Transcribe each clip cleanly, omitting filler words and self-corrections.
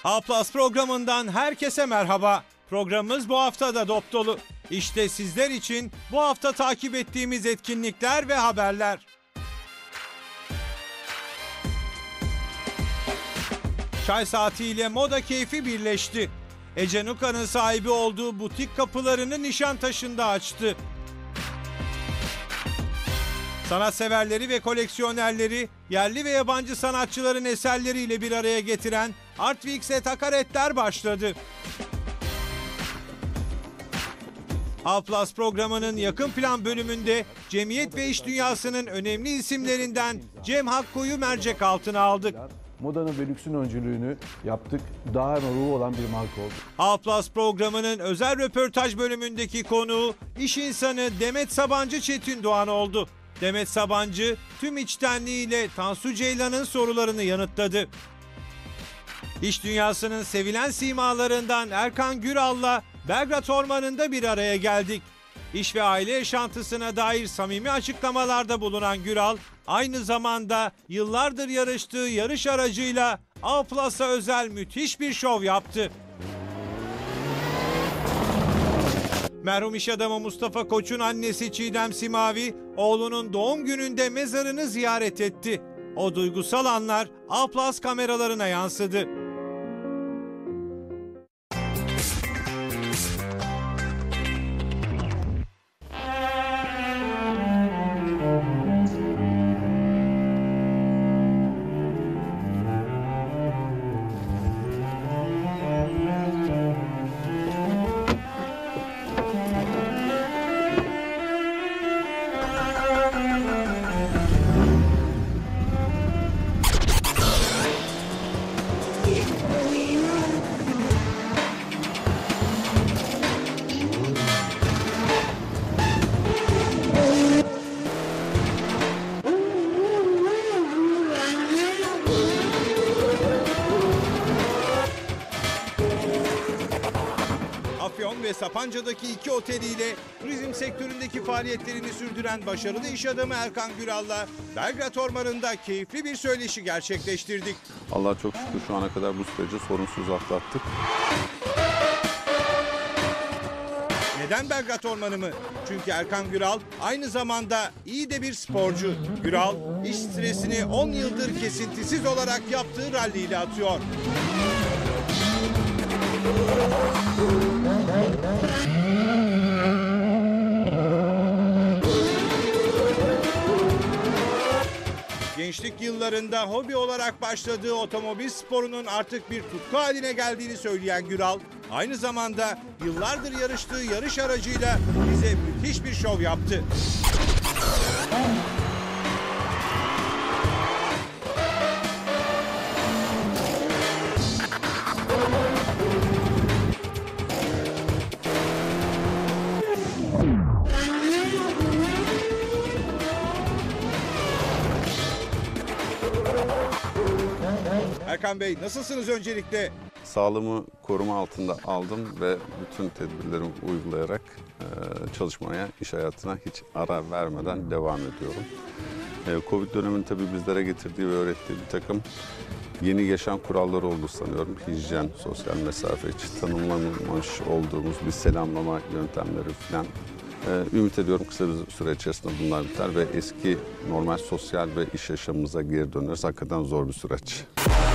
A+ programından herkese merhaba. Programımız bu hafta da dop dolu. İşte sizler için bu hafta takip ettiğimiz etkinlikler ve haberler. Çay saatiyle moda keyfi birleşti. Ece Nuka'nın sahibi olduğu butik kapılarını Nişantaşı'nda açtı. Sanatseverleri ve koleksiyonerleri yerli ve yabancı sanatçıların eserleriyle bir araya getiren Artviks'e Takaretler başladı. A+ programının yakın plan bölümünde cemiyet ve iş dünyasının önemli isimlerinden Cem Hakko'yu mercek altına aldık. Modanın ve lüksün öncülüğünü yaptık. Daha ruhu olan bir marka oldu. A+ programının özel röportaj bölümündeki konuğu iş insanı Demet Sabancı Çetin Doğan oldu. Demet Sabancı tüm içtenliğiyle Tansu Ceylan'ın sorularını yanıtladı. İş dünyasının sevilen simalarından Erkan Güral'la Belgrad Ormanı'nda bir araya geldik. İş ve aile yaşantısına dair samimi açıklamalarda bulunan Güral, aynı zamanda yıllardır yarıştığı yarış aracıyla A+'a özel müthiş bir şov yaptı. Merhum iş adamı Mustafa Koç'un annesi Çiğdem Simavi, oğlunun doğum gününde mezarını ziyaret etti. O duygusal anlar A+ kameralarına yansıdı. Afyon ve Sapanca'daki iki oteliyle turizm sektöründeki faaliyetlerini sürdüren başarılı iş adamı Erkan Güral'la Belgrad Ormanı'nda keyifli bir söyleşi gerçekleştirdik. Allah'a çok şükür şu ana kadar bu süreci sorunsuz atlattık. Neden Belgrad Ormanı mı? Çünkü Erkan Güral aynı zamanda iyi de bir sporcu. Güral iş stresini 10 yıldır kesintisiz olarak yaptığı ralliyle atıyor. Gençlik yıllarında hobi olarak başladığı otomobil sporunun artık bir tutku haline geldiğini söyleyen Güral, aynı zamanda yıllardır yarıştığı yarış aracıyla bize müthiş bir şov yaptı. Erkan Bey, nasılsınız öncelikle? Sağlığımı koruma altında aldım ve bütün tedbirlerimi uygulayarak çalışmaya, iş hayatına hiç ara vermeden devam ediyorum. Covid döneminin tabii bizlere getirdiği ve öğrettiği bir takım yeni yaşam kuralları oldu sanıyorum. Hijyen, sosyal mesafe, hiç tanımlanmış olduğumuz bir selamlama yöntemleri falan. Ümit ediyorum kısa bir süre içerisinde bunlar biter ve eski normal sosyal ve iş yaşamımıza geri döneriz. Hakikaten zor bir süreç.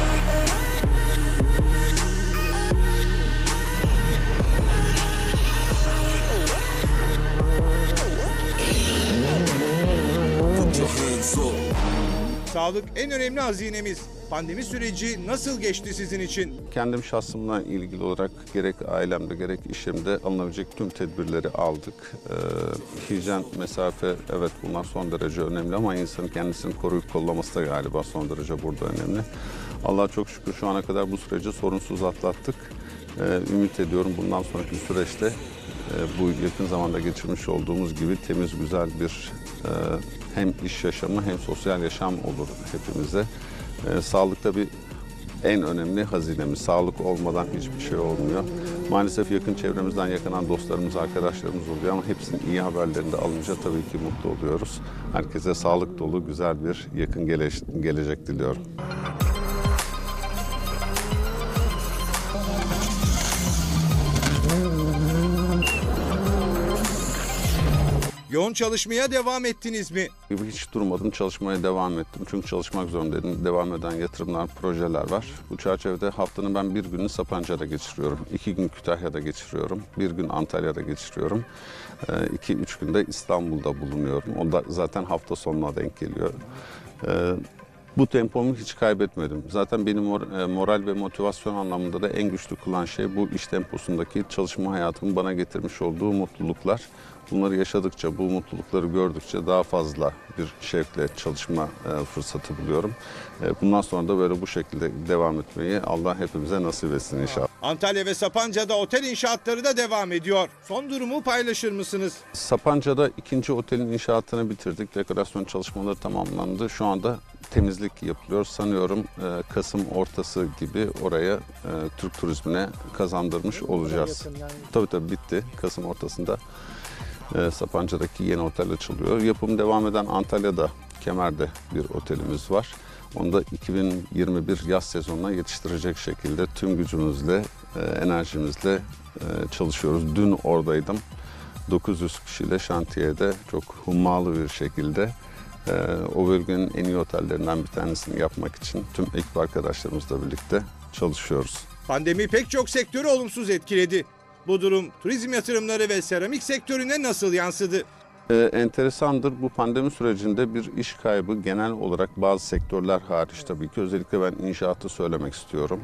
Sağlık en önemli hazinemiz. Pandemi süreci nasıl geçti sizin için? Kendim şahsımla ilgili olarak gerek ailemde gerek işimde alınabilecek tüm tedbirleri aldık. Hijyen, mesafe, evet bunlar son derece önemli ama insanın kendisini koruyup kollaması da galiba son derece burada önemli. Allah'a çok şükür şu ana kadar bu süreci sorunsuz atlattık. Ümit ediyorum bundan sonraki süreçte bu yakın zamanda geçirmiş olduğumuz gibi temiz, güzel bir hem iş yaşamı hem sosyal yaşam olur hepimize. Sağlık tabii en önemli hazinemiz. Sağlık olmadan hiçbir şey olmuyor. Maalesef yakın çevremizden yakınan dostlarımız, arkadaşlarımız oluyor ama hepsinin iyi haberlerini de alınca tabii ki mutlu oluyoruz. Herkese sağlık dolu, güzel bir yakın gelecek diliyorum. Yoğun çalışmaya devam ettiniz mi? Hiç durmadım, çalışmaya devam ettim. Çünkü çalışmak zorundaydım. Devam eden yatırımlar, projeler var. Bu çerçevede haftanın ben bir günü Sapanca'da geçiriyorum. 2 gün Kütahya'da geçiriyorum. Bir gün Antalya'da geçiriyorum. 2-3 günde İstanbul'da bulunuyorum. O da zaten hafta sonuna denk geliyor. Bu tempomu hiç kaybetmedim. Zaten benim moral ve motivasyon anlamında da en güçlü kılan şey bu iş temposundaki çalışma hayatımın bana getirmiş olduğu mutluluklar. Bunları yaşadıkça, bu mutlulukları gördükçe daha fazla bir şevkle çalışma fırsatı buluyorum. Bundan sonra da böyle bu şekilde devam etmeyi Allah hepimize nasip etsin inşallah. Antalya ve Sapanca'da otel inşaatları da devam ediyor. Son durumu paylaşır mısınız? Sapanca'da ikinci otelin inşaatını bitirdik. Dekorasyon çalışmaları tamamlandı. Şu anda temizlik yapılıyor. Sanıyorum Kasım ortası gibi oraya Türk turizmine kazandırmış olacağız. Tabii bitti. Kasım ortasında Sapanca'daki yeni otel açılıyor. Yapım devam eden Antalya'da, Kemer'de bir otelimiz var. Onu da 2021 yaz sezonuna yetiştirecek şekilde tüm gücümüzle, enerjimizle çalışıyoruz. Dün oradaydım. 900 kişiyle şantiyede çok hummalı bir şekilde o bölgenin en iyi otellerinden bir tanesini yapmak için tüm ekip arkadaşlarımızla birlikte çalışıyoruz. Pandemi pek çok sektörü olumsuz etkiledi. Bu durum turizm yatırımları ve seramik sektörüne nasıl yansıdı? Enteresandır. Bu pandemi sürecinde bir iş kaybı genel olarak bazı sektörler hariç tabii ki özellikle ben inşaatı söylemek istiyorum.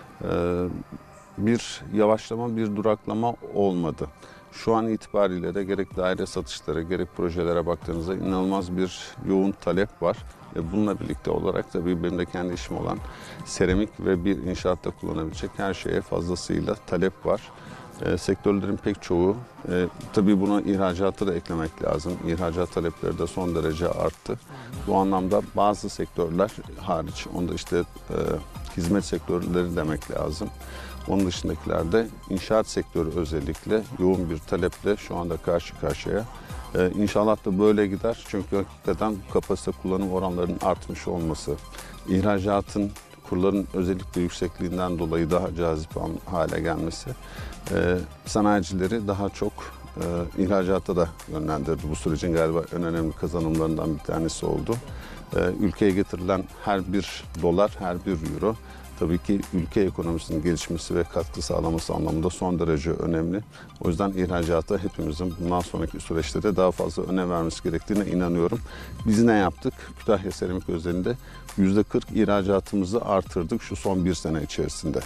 Bir yavaşlama, bir duraklama olmadı. Şu an itibariyle de gerek daire satışları, gerek projelere baktığınızda inanılmaz bir yoğun talep var. Bununla birlikte olarak tabii benim de kendi işim olan seramik ve bir inşaatta kullanabilecek her şeye fazlasıyla talep var. Sektörlerin pek çoğu, tabii buna ihracatı da eklemek lazım. İhracat talepleri de son derece arttı. Bu anlamda bazı sektörler hariç, onda işte hizmet sektörleri demek lazım. Onun dışındakilerde inşaat sektörü özellikle yoğun bir taleple şu anda karşı karşıya. İnşallah da böyle gider çünkü hakikaten kapasite kullanım oranlarının artmış olması, ihracatın kurların özellikle yüksekliğinden dolayı daha cazip hale gelmesi sanayicileri daha çok ihracata da yönlendirdi. Bu sürecin galiba en önemli kazanımlarından bir tanesi oldu. Ülkeye getirilen her bir dolar, her bir euro tabii ki ülke ekonomisinin gelişmesi ve katkı sağlaması anlamında son derece önemli. O yüzden ihracata hepimizin bundan sonraki süreçte de daha fazla önem vermesi gerektiğine inanıyorum. Biz ne yaptık? Kütahya Seramik özelinde %40 ihracatımızı artırdık şu son bir sene içerisinde.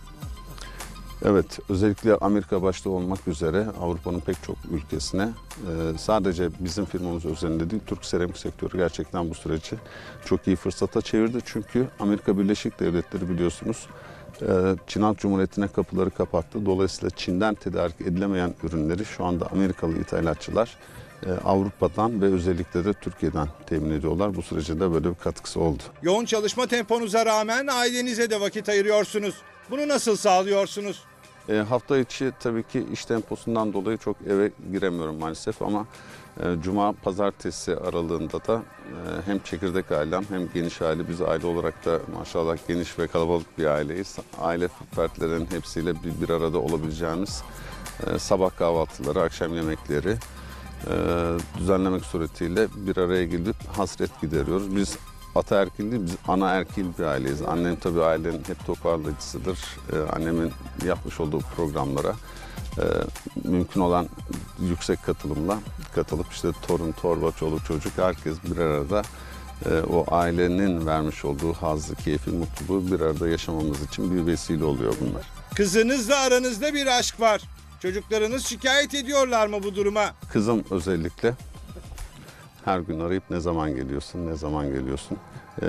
Evet, özellikle Amerika başta olmak üzere Avrupa'nın pek çok ülkesine sadece bizim firmamız özelinde değil, Türk seramik sektörü gerçekten bu süreci çok iyi fırsata çevirdi. Çünkü Amerika Birleşik Devletleri biliyorsunuz Çin Halk Cumhuriyeti'ne kapıları kapattı. Dolayısıyla Çin'den tedarik edilemeyen ürünleri şu anda Amerikalı ithalatçılar Avrupa'dan ve özellikle de Türkiye'den temin ediyorlar. Bu sürece de böyle bir katkısı oldu. Yoğun çalışma temponuza rağmen ailenize de vakit ayırıyorsunuz. Bunu nasıl sağlıyorsunuz? Hafta içi tabii ki iş temposundan dolayı çok eve giremiyorum maalesef ama Cuma, Pazartesi aralığında da hem çekirdek ailem hem geniş aile, biz aile olarak da maşallah geniş ve kalabalık bir aileyiz. Aile fertlerin hepsiyle bir arada olabileceğimiz sabah kahvaltıları, akşam yemekleri düzenlemek suretiyle bir araya gelip hasret gideriyoruz. Biz ataerkil değil, biz anaerkil bir aileyiz. Annem tabii ailenin hep toparlayıcısıdır. Annemin yapmış olduğu programlara mümkün olan yüksek katılımla katılıp işte torun, torba, çoluk, çocuk herkes bir arada o ailenin vermiş olduğu hazzı, keyfi, mutluluğu bir arada yaşamamız için bir vesile oluyor bunlar. Kızınızla aranızda bir aşk var. Çocuklarınız şikayet ediyorlar mı bu duruma? Kızım özellikle her gün arayıp ne zaman geliyorsun, ne zaman geliyorsun?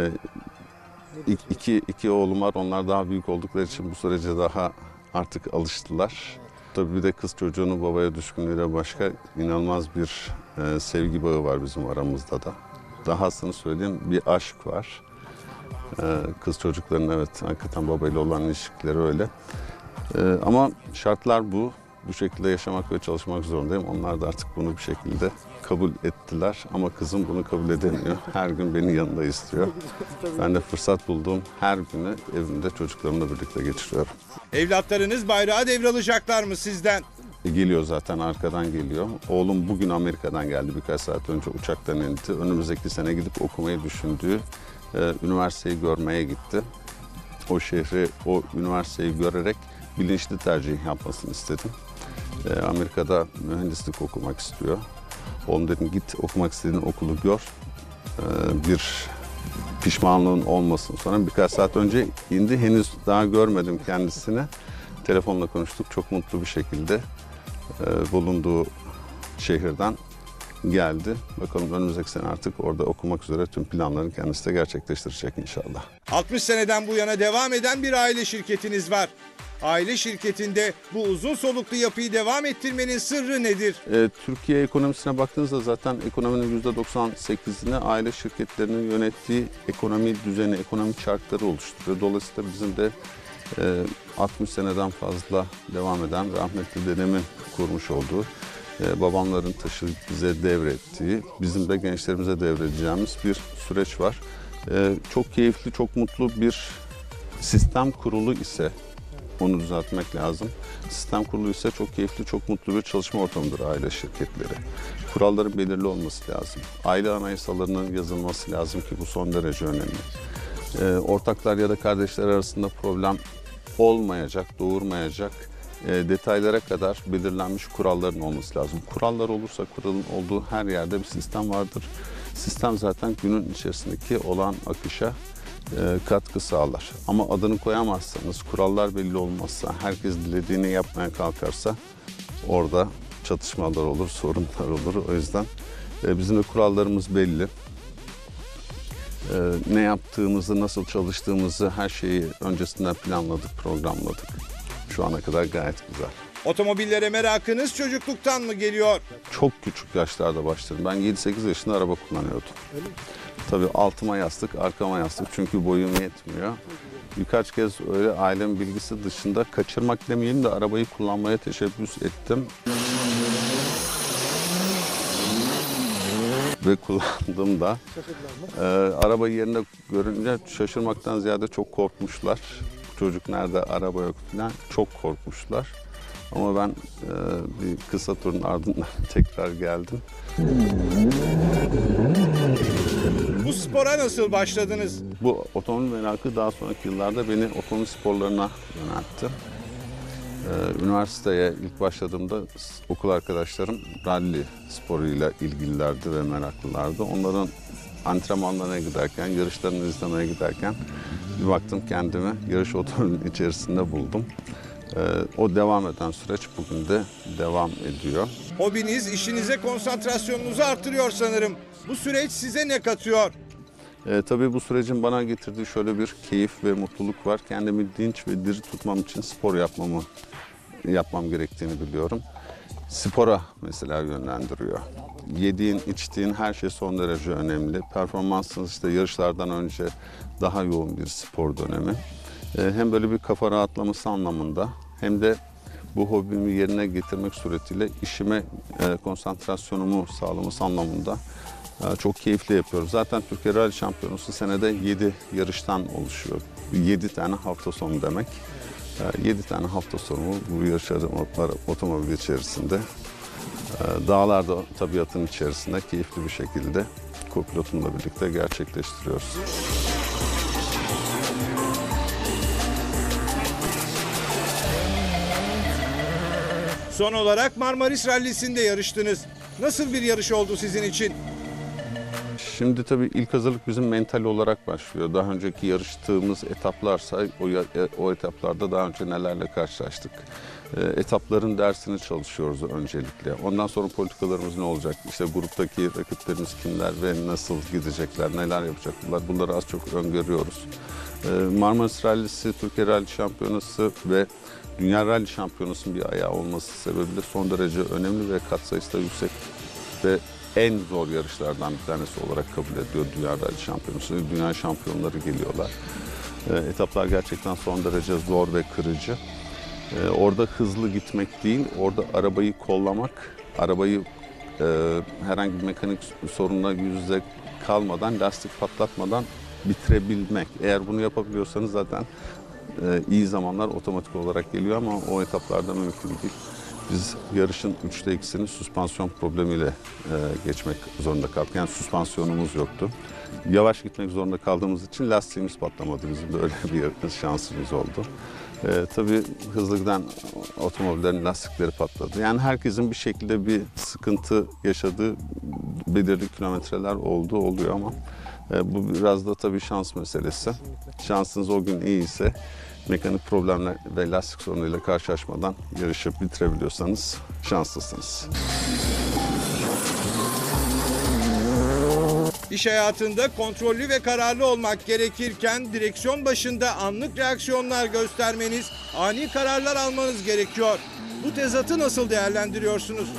İki oğlum var, onlar daha büyük oldukları için bu sürece daha artık alıştılar. Tabii bir de kız çocuğunun babaya düşkünlüğüyle başka inanılmaz bir sevgi bağı var bizim aramızda da. Dahasını söyleyeyim, bir aşk var. Kız çocukların evet hakikaten babayla olan ilişkileri öyle. Ama şartlar bu. Bu şekilde yaşamak ve çalışmak zorundayım. Onlar da artık bunu bir şekilde kabul ettiler. Ama kızım bunu kabul edemiyor. Her gün beni yanında istiyor. Ben de fırsat bulduğum her günü evimde çocuklarımla birlikte geçiriyorum. Evlatlarınız bayrağı devralacaklar mı sizden? Geliyor zaten, arkadan geliyor. Oğlum bugün Amerika'dan geldi, birkaç saat önce uçaktan indi. Önümüzdeki sene gidip okumayı düşündüğü üniversiteyi görmeye gitti. O şehri, o üniversiteyi görerek bilinçli tercih yapmasını istedim. Amerika'da mühendislik okumak istiyor. Oğlum dedim, git okumak istediğin okulu gör. Bir pişmanlığın olmasın. Sonra birkaç saat önce indi. Henüz daha görmedim kendisini. Telefonla konuştuk. Çok mutlu bir şekilde bulunduğu şehirden geldi. Bakalım önümüzdeki sene artık orada okumak üzere tüm planlarını kendisi de gerçekleştirecek inşallah. 60 seneden bu yana devam eden bir aile şirketiniz var. Aile şirketinde bu uzun soluklu yapıyı devam ettirmenin sırrı nedir? Türkiye ekonomisine baktığınızda zaten ekonominin %98'ini aile şirketlerinin yönettiği ekonomi düzeni, ekonomi çarkları oluşturuyor. Dolayısıyla bizim de 60 seneden fazla devam eden rahmetli dedemin kurmuş olduğu, babamların taşıyıp bize devrettiği, bizim de gençlerimize devredeceğimiz bir süreç var. Çok keyifli, çok mutlu bir sistem kurulu ise onu düzeltmek lazım. Sistem kurulu ise çok keyifli, çok mutlu bir çalışma ortamıdır aile şirketleri. Kuralların belirli olması lazım. Aile anayasalarının yazılması lazım ki bu son derece önemli. Ortaklar ya da kardeşler arasında problem olmayacak, doğurmayacak detaylara kadar belirlenmiş kuralların olması lazım. Kurallar olursa kuralın olduğu her yerde bir sistem vardır. Sistem zaten günün içerisindeki olan akışa katkı sağlar. Ama adını koyamazsanız, kurallar belli olmazsa, herkes dilediğini yapmaya kalkarsa orada çatışmalar olur, sorunlar olur. O yüzden bizim de kurallarımız belli. Ne yaptığımızı, nasıl çalıştığımızı her şeyi öncesinden planladık, programladık. Şu ana kadar gayet güzel. Otomobillere merakınız çocukluktan mı geliyor? Çok küçük yaşlarda başladım. Ben 7-8 yaşında araba kullanıyordum. Öyle mi? Tabii altıma yastık, arkama yastık çünkü boyum yetmiyor. Birkaç kez öyle ailemin bilgisi dışında kaçırmak demeyeyim de arabayı kullanmaya teşebbüs ettim. Ve kullandım da. Arabayı yerinde görünce şaşırmaktan ziyade çok korkmuşlar. Çocuk nerede, araba yok falan, çok korkmuşlar. Ama ben bir kısa turun ardından tekrar geldim. Bu spora nasıl başladınız? Bu otomobil merakı daha sonraki yıllarda beni otomobil sporlarına yöneltti. Üniversiteye ilk başladığımda okul arkadaşlarım ralli sporuyla ilgililerdi ve meraklılardı. Onların antrenmanlarına giderken, yarışlarını izlemeye giderken bir baktım kendimi yarış otomobilinin içerisinde buldum. O devam eden süreç bugün de devam ediyor. Hobiniz işinize konsantrasyonunuzu artırıyor sanırım. Bu süreç size ne katıyor? Tabii bu sürecin bana getirdiği şöyle bir keyif ve mutluluk var. Kendimi dinç ve diri tutmam için spor yapmam gerektiğini biliyorum. Spora mesela yönlendiriyor. Yediğin, içtiğin her şey son derece önemli. Performansınız işte yarışlardan önce daha yoğun bir spor dönemi. Hem böyle bir kafa rahatlaması anlamında hem de bu hobimi yerine getirmek suretiyle işime konsantrasyonumu sağlaması anlamında çok keyifli yapıyoruz. Zaten Türkiye Rally Şampiyonası senede 7 yarıştan oluşuyor. 7 tane hafta sonu demek. 7 tane hafta sonu bu yarışlar otomobil içerisinde. Dağlarda tabiatın içerisinde keyifli bir şekilde kopilotumla birlikte gerçekleştiriyoruz. Son olarak Marmaris Rally'sinde yarıştınız. Nasıl bir yarış oldu sizin için? Şimdi tabii ilk hazırlık bizim mental olarak başlıyor. Daha önceki yarıştığımız etaplarsa o etaplarda daha önce nelerle karşılaştık. Etapların dersini çalışıyoruz öncelikle. Ondan sonra politikalarımız ne olacak? İşte gruptaki rakiplerimiz kimler ve nasıl gidecekler, neler yapacaklar? Bunları az çok öngörüyoruz. Marmaris Rally'si, Türkiye Rally Şampiyonası ve Dünya Rally Şampiyonası'nın bir ayağı olması sebebiyle son derece önemli ve katsayısı da yüksek ve en zor yarışlardan bir tanesi olarak kabul ediyor Dünya Rally Şampiyonası. Dünya şampiyonları geliyorlar. Etaplar gerçekten son derece zor ve kırıcı. Orada hızlı gitmek değil, orada arabayı kollamak, arabayı herhangi bir mekanik sorunla yüz yüze kalmadan, lastik patlatmadan bitirebilmek. Eğer bunu yapabiliyorsanız zaten iyi zamanlar otomatik olarak geliyor ama o etaplarda mümkün değil. Biz yarışın 3'te 2'sini süspansiyon problemiyle geçmek zorunda kaldık. Yani süspansiyonumuz yoktu. Yavaş gitmek zorunda kaldığımız için lastiğimiz patlamadı. Bizim de öyle bir şansımız oldu. Tabii hızlı giden otomobillerin lastikleri patladı. Yani herkesin bir şekilde bir sıkıntı yaşadığı belirli kilometreler oluyor ama bu biraz da tabii şans meselesi. Şansınız o gün iyiyse mekanik problemler ve lastik sorunuyla karşılaşmadan yarışı bitirebiliyorsanız şanslısınız. İş hayatında kontrollü ve kararlı olmak gerekirken direksiyon başında anlık reaksiyonlar göstermeniz, ani kararlar almanız gerekiyor. Bu tezatı nasıl değerlendiriyorsunuz?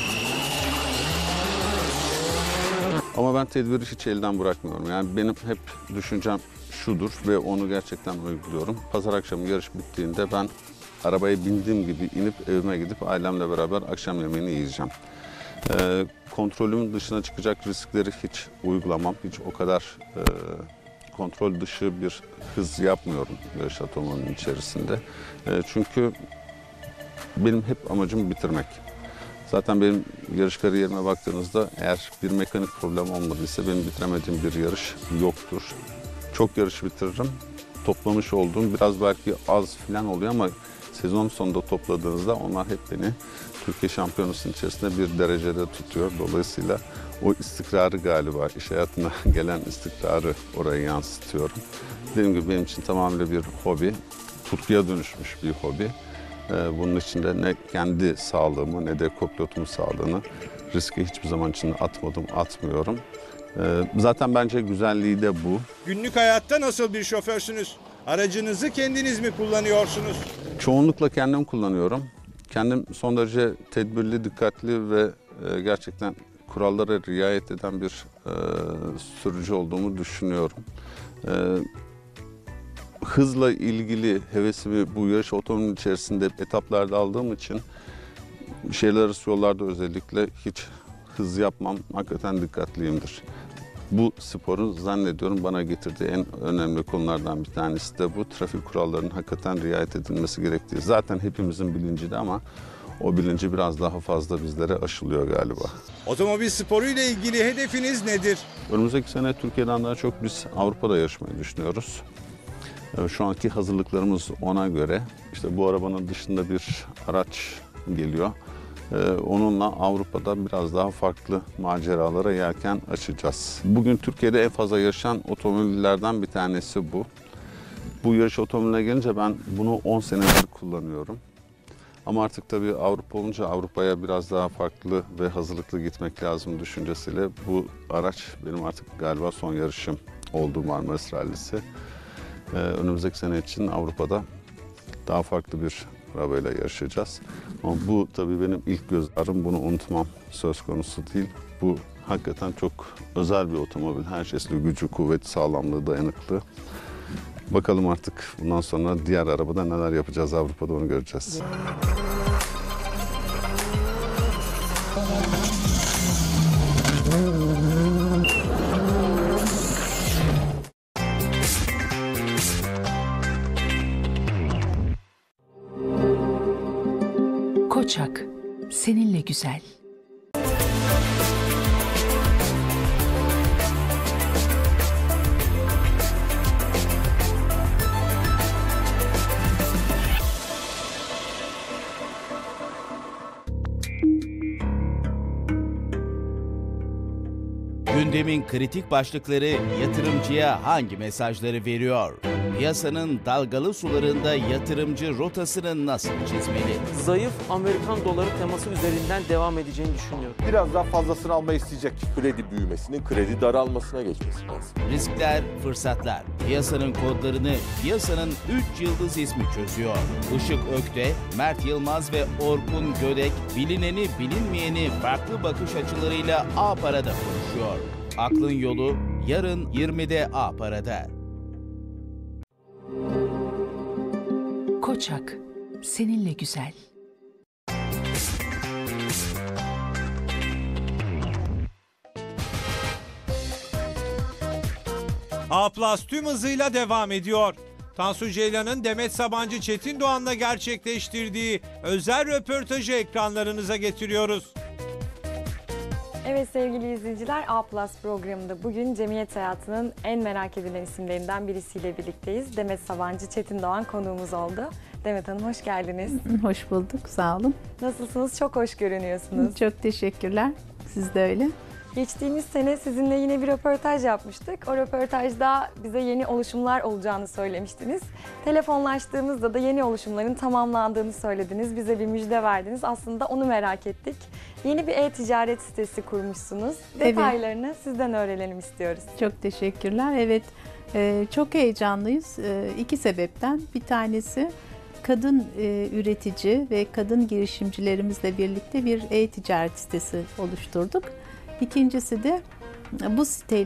Ama ben tedbiri hiç elden bırakmıyorum. Yani benim hep düşüncem şudur ve onu gerçekten uyguluyorum. Pazar akşamı yarış bittiğinde ben arabaya bindiğim gibi inip evime gidip ailemle beraber akşam yemeğini yiyeceğim. Kontrolümün dışına çıkacak riskleri hiç uygulamam. Hiç o kadar kontrol dışı bir hız yapmıyorum yarış otomobilinin içerisinde. Çünkü benim hep amacım bitirmek. Zaten benim yarış kariyerime baktığınızda eğer bir mekanik problem olmadıysa benim bitiremediğim bir yarış yoktur. Çok yarış bitiririm. Toplamış olduğum biraz belki az falan oluyor ama sezon sonunda topladığınızda onlar hep beni Türkiye Şampiyonası'nın içerisinde bir derecede tutuyor. Dolayısıyla o istikrarı galiba, iş hayatına gelen istikrarı oraya yansıtıyorum. Dediğim gibi benim için tamamıyla bir hobi, tutkuya dönüşmüş bir hobi. Bunun içinde ne kendi sağlığımı ne de kopilotumun sağlığını riske hiçbir zaman için atmıyorum. Zaten bence güzelliği de bu. Günlük hayatta nasıl bir şoförsünüz? Aracınızı kendiniz mi kullanıyorsunuz? Çoğunlukla kendim kullanıyorum. Kendim son derece tedbirli, dikkatli ve gerçekten kurallara riayet eden bir sürücü olduğumu düşünüyorum. Hızla ilgili hevesimi bu yarış otomobilinin içerisinde etaplarda aldığım için şehirler arası yollarda özellikle hiç hız yapmam. Hakikaten dikkatliyimdir. Bu sporun zannediyorum bana getirdiği en önemli konulardan bir tanesi de bu. Trafik kurallarının hakikaten riayet edilmesi gerektiği. Zaten hepimizin bilincinde ama o bilinci biraz daha fazla bizlere aşılıyor galiba. Otomobil sporu ile ilgili hedefiniz nedir? Önümüzdeki sene Türkiye'den daha çok biz Avrupa'da yarışmayı düşünüyoruz. Şu anki hazırlıklarımız ona göre. İşte bu arabanın dışında bir araç geliyor. Onunla Avrupa'da biraz daha farklı maceralara yelken açacağız. Bugün Türkiye'de en fazla yarışan otomobillerden bir tanesi bu. Bu yarış otomobiline gelince ben bunu 10 senedir kullanıyorum. Ama artık tabii Avrupa olunca Avrupa'ya biraz daha farklı ve hazırlıklı gitmek lazım düşüncesiyle bu araç benim artık galiba son yarışım oldu Marmaris Rallisi. Önümüzdeki sene için Avrupa'da daha farklı bir arabayla yarışacağız. Ama bu tabii benim ilk göz ağrım, bunu unutmam söz konusu değil. Bu hakikaten çok özel bir otomobil. Her şeysi gücü, kuvveti, sağlamlığı, dayanıklı. Bakalım artık bundan sonra diğer arabada neler yapacağız Avrupa'da onu göreceğiz. Koçak, seninle güzel. Gündemin kritik başlıkları yatırımcıya hangi mesajları veriyor? Piyasanın dalgalı sularında yatırımcı rotasını nasıl çizmeli? Zayıf Amerikan doları teması üzerinden devam edeceğini düşünüyorum. Biraz daha fazlasını almayı isteyecek. Kredi büyümesinin kredi daralmasına geçmesi lazım. Riskler, fırsatlar. Piyasanın kodlarını piyasanın 3 yıldız ismi çözüyor. Işık Ökte, Mert Yılmaz ve Orkun Gödek bilineni bilinmeyeni farklı bakış açılarıyla A Para'da konuşuyor. Aklın yolu yarın 20'de A Para'da. Koçak, seninle güzel. A+ tüm hızıyla devam ediyor. Tansu Ceylan'ın Demet Sabancı Çetin Doğan'la gerçekleştirdiği özel röportajı ekranlarınıza getiriyoruz. Evet sevgili izleyiciler, A+ programında bugün cemiyet hayatının en merak edilen isimlerinden birisiyle birlikteyiz. Demet Sabancı Çetin Doğan konuğumuz oldu. Demet Hanım hoş geldiniz. Hoş bulduk, sağ olun. Nasılsınız? Çok hoş görünüyorsunuz. Çok teşekkürler. Siz de öyle. Geçtiğimiz sene sizinle yine bir röportaj yapmıştık. O röportajda bize yeni oluşumlar olacağını söylemiştiniz. Telefonlaştığımızda da yeni oluşumların tamamlandığını söylediniz. Bize bir müjde verdiniz. Aslında onu merak ettik. Yeni bir e-ticaret sitesi kurmuşsunuz. Detaylarını sizden öğrenelim istiyoruz. Çok teşekkürler. Evet, çok heyecanlıyız. İki sebepten. Bir tanesi kadın üretici ve kadın girişimcilerimizle birlikte bir e-ticaret sitesi oluşturduk. İkincisi de bu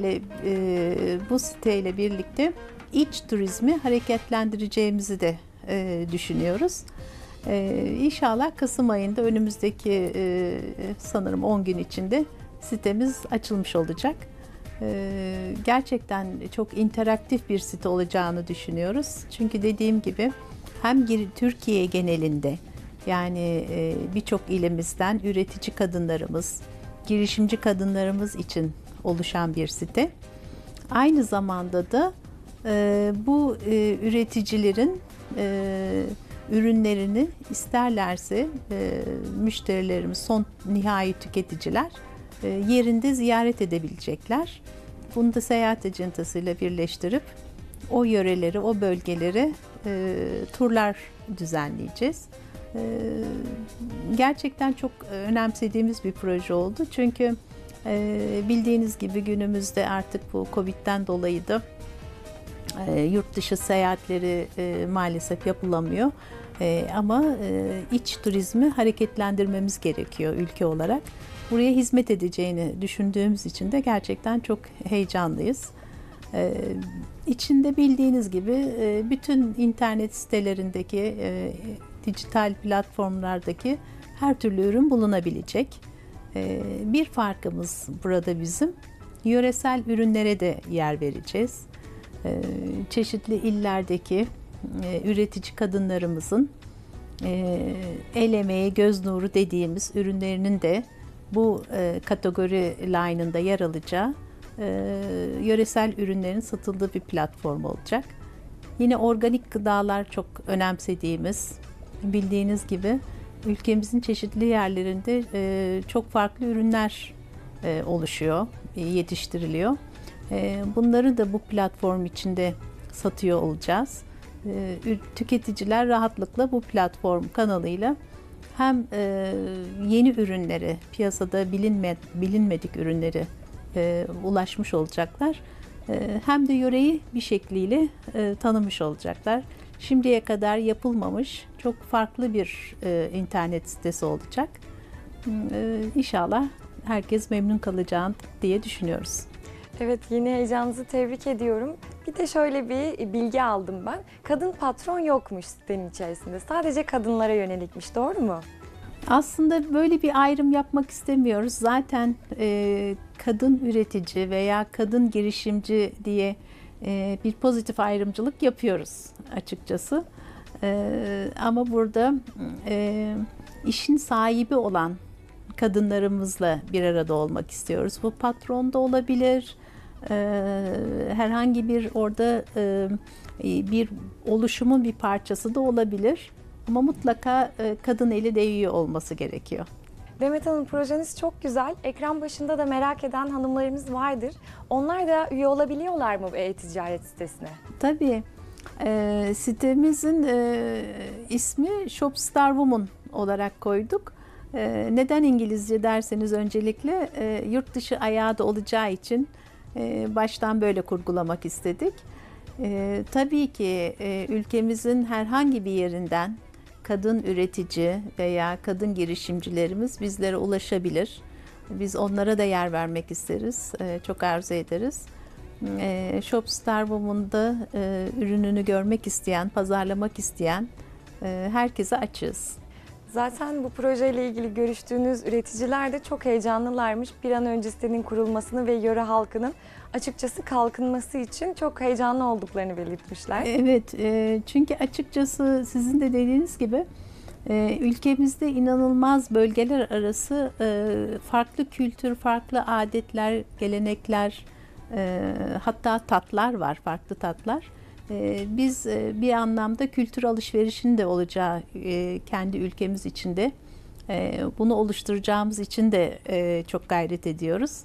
siteyle birlikte iç turizmi hareketlendireceğimizi de düşünüyoruz. İnşallah Kasım ayında önümüzdeki sanırım 10 gün içinde sitemiz açılmış olacak. Gerçekten çok interaktif bir site olacağını düşünüyoruz. Çünkü dediğim gibi hem Türkiye genelinde yani birçok ilimizden üretici kadınlarımız, girişimci kadınlarımız için oluşan bir site. Aynı zamanda da bu üreticilerin ürünlerini isterlerse müşterilerimiz, son nihai tüketiciler yerinde ziyaret edebilecekler. Bunu da seyahat ajantasıyla birleştirip o yöreleri, o bölgeleri turlar düzenleyeceğiz. Gerçekten çok önemsediğimiz bir proje oldu. Çünkü bildiğiniz gibi günümüzde artık bu Covid'den dolayı da yurt dışı seyahatleri maalesef yapılamıyor. Ama iç turizmi hareketlendirmemiz gerekiyor ülke olarak. Buraya hizmet edeceğini düşündüğümüz için de gerçekten çok heyecanlıyız. İçinde bildiğiniz gibi bütün internet sitelerindeki, dijital platformlardaki her türlü ürün bulunabilecek. Bir farkımız burada bizim, yöresel ürünlere de yer vereceğiz. Çeşitli illerdeki üretici kadınlarımızın el emeği, göz nuru dediğimiz ürünlerinin de bu kategori line'ında yer alacağı yöresel ürünlerin satıldığı bir platform olacak. Yine organik gıdalar çok önemsediğimiz, bildiğiniz gibi ülkemizin çeşitli yerlerinde çok farklı ürünler oluşuyor, yetiştiriliyor. Bunları da bu platform içinde satıyor olacağız. Tüketiciler rahatlıkla bu platform kanalıyla hem yeni ürünleri, piyasada bilinmedik ürünleri ulaşmış olacaklar. Hem de yöreyi bir şekliyle tanımış olacaklar. Şimdiye kadar yapılmamış çok farklı bir internet sitesi olacak. İnşallah herkes memnun kalacağını diye düşünüyoruz. Evet, yeni heyecanınızı tebrik ediyorum. Bir de şöyle bir bilgi aldım ben. Kadın patron yokmuş sitenin içerisinde. Sadece kadınlara yönelikmiş, doğru mu? Aslında böyle bir ayrım yapmak istemiyoruz. Zaten kadın üretici veya kadın girişimci diye bir pozitif ayrımcılık yapıyoruz açıkçası. Ama burada işin sahibi olan kadınlarımızla bir arada olmak istiyoruz. Bu patron da olabilir, herhangi bir orada bir oluşumun bir parçası da olabilir. Ama mutlaka kadın eli değiyor olması gerekiyor. Demet Hanım, projeniz çok güzel. Ekran başında da merak eden hanımlarımız vardır. Onlar da üye olabiliyorlar mı bu e-ticaret sitesine? Tabii. Sitemizin ismi Shopstar Woman olarak koyduk. Neden İngilizce derseniz öncelikle yurt dışı ayağı da olacağı için baştan böyle kurgulamak istedik. Tabii ki ülkemizin herhangi bir yerinden kadın üretici veya kadın girişimcilerimiz bizlere ulaşabilir. Biz onlara da yer vermek isteriz, çok arzu ederiz. Shopstar Woman'da ürününü görmek isteyen, pazarlamak isteyen herkese açığız. Zaten bu projeyle ilgili görüştüğünüz üreticiler de çok heyecanlılarmış. Bir an önce sitenin kurulmasını ve yöre halkının açıkçası kalkınması için çok heyecanlı olduklarını belirtmişler. Evet, çünkü açıkçası sizin de dediğiniz gibi ülkemizde inanılmaz bölgeler arası farklı kültür, farklı adetler, gelenekler, hatta tatlar var, farklı tatlar. Biz bir anlamda kültür alışverişinin de olacağı kendi ülkemiz içinde bunu oluşturacağımız için de çok gayret ediyoruz.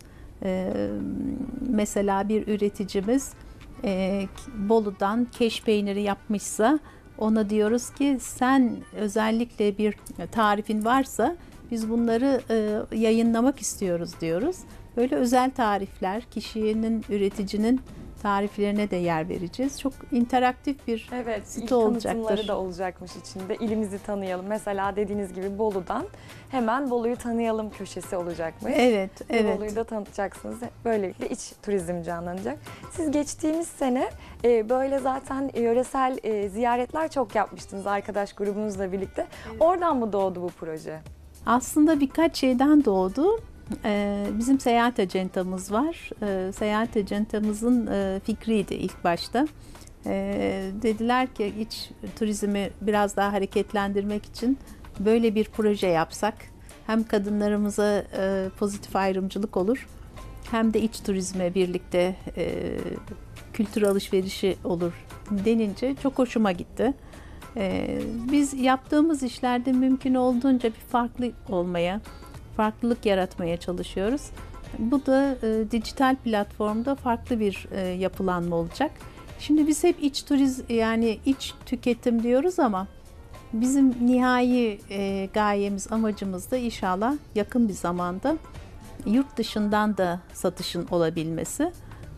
Mesela bir üreticimiz Bolu'dan keş peyniri yapmışsa ona diyoruz ki sen özellikle bir tarifin varsa biz bunları yayınlamak istiyoruz diyoruz. Böyle özel tarifler, kişinin, üreticinin tariflerine de yer vereceğiz. Çok interaktif bir site olacaktır. Tanıtımları da olacakmış içinde. İlimizi tanıyalım. Mesela dediğiniz gibi Bolu'dan hemen Bolu'yu tanıyalım köşesi olacakmış. Evet, evet. Bolu'yu da tanıtacaksınız. Böylelikle iç turizm canlanacak. Siz geçtiğimiz sene böyle zaten yöresel ziyaretler çok yapmıştınız arkadaş grubunuzla birlikte. Oradan mı doğdu bu proje? Aslında birkaç şeyden doğdu. Bizim seyahat acentamız var. Seyahat acentamızın fikriydi ilk başta. Dediler ki iç turizmi biraz daha hareketlendirmek için böyle bir proje yapsak hem kadınlarımıza pozitif ayrımcılık olur hem de iç turizme birlikte kültür alışverişi olur denince çok hoşuma gitti. Biz yaptığımız işlerde mümkün olduğunca bir farklı olmaya, farklılık yaratmaya çalışıyoruz. Bu da dijital platformda farklı bir yapılanma olacak. Şimdi biz hep iç turizm yani iç tüketim diyoruz ama bizim nihai gayemiz, amacımız da inşallah yakın bir zamanda yurt dışından da satışın olabilmesi.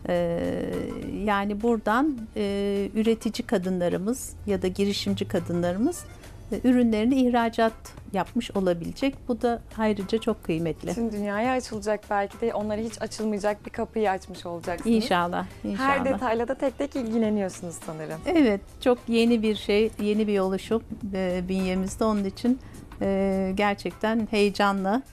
Yani buradan üretici kadınlarımız ya da girişimci kadınlarımız ürünlerini ihracat yapmış olabilecek. Bu da ayrıca çok kıymetli. Tüm dünyaya açılacak, belki de onlara hiç açılmayacak bir kapıyı açmış olacaksınız. İnşallah, inşallah. Her detayla da tek tek ilgileniyorsunuz sanırım. Evet, çok yeni bir şey, yeni bir oluşum bünyemizde. Onun için gerçekten heyecanla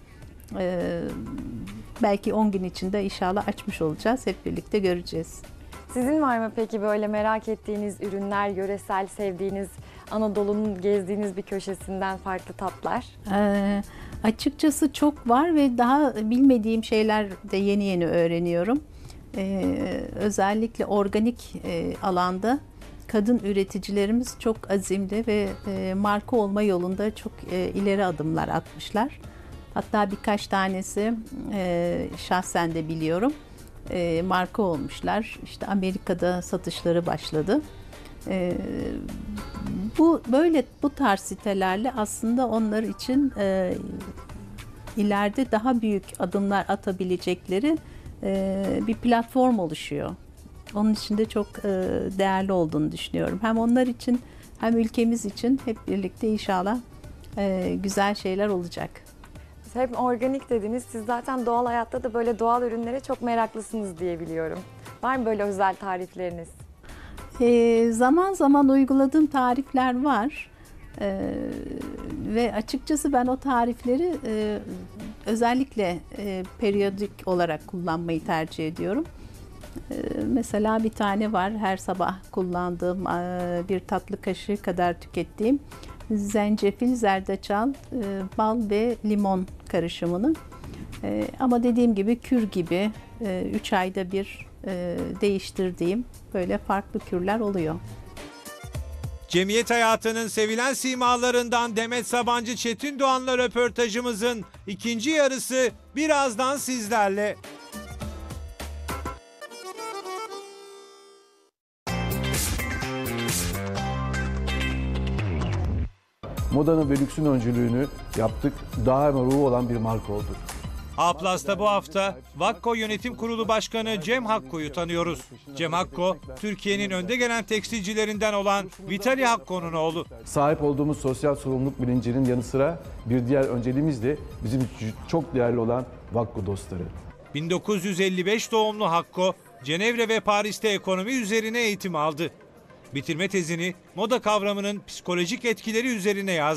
belki 10 gün içinde inşallah açmış olacağız. Hep birlikte göreceğiz. Sizin var mı peki böyle merak ettiğiniz ürünler, yöresel sevdiğiniz, Anadolu'nun gezdiğiniz bir köşesinden farklı tatlar? Açıkçası çok var ve daha bilmediğim şeyler de yeni yeni öğreniyorum. Özellikle organik alanda kadın üreticilerimiz çok azimli ve marka olma yolunda çok ileri adımlar atmışlar. Hatta birkaç tanesi şahsen de biliyorum. Marka olmuşlar. İşte Amerika'da satışları başladı. Bu tarz sitelerle aslında onlar için ileride daha büyük adımlar atabilecekleri bir platform oluşuyor. Onun için de çok değerli olduğunu düşünüyorum. Hem onlar için hem ülkemiz için hep birlikte inşallah güzel şeyler olacak. Hep organik dediniz. Siz zaten doğal hayatta da böyle doğal ürünlere çok meraklısınız diye biliyorum. Var mı böyle özel tarifleriniz? Zaman zaman uyguladığım tarifler var. Ve açıkçası ben o tarifleri özellikle periyodik olarak kullanmayı tercih ediyorum. Mesela bir tane var, her sabah kullandığım, bir tatlı kaşığı kadar tükettiğim zencefil, zerdeçal, bal ve limon karışımını. Ama dediğim gibi kür gibi 3 ayda bir değiştirdiğim böyle farklı kürler oluyor. Cemiyet hayatının sevilen simalarından Demet Sabancı Çetin Doğan'la röportajımızın ikinci yarısı birazdan sizlerle. Modanın ve lüksün öncülüğünü yaptık. Daha ruhu olan bir marka olduk. A+'da bu hafta Vakko Yönetim Kurulu Başkanı Cem Hakko'yu tanıyoruz. Cem Hakko, Türkiye'nin önde gelen tekstilcilerinden olan Vitali Hakko'nun oğlu. Sahip olduğumuz sosyal sorumluluk bilincinin yanı sıra bir diğer önceliğimiz de bizim için çok değerli olan Vakko dostları. 1955 doğumlu Hakko, Cenevre ve Paris'te ekonomi üzerine eğitim aldı. Bitirme tezini moda kavramının psikolojik etkileri üzerine yazdı.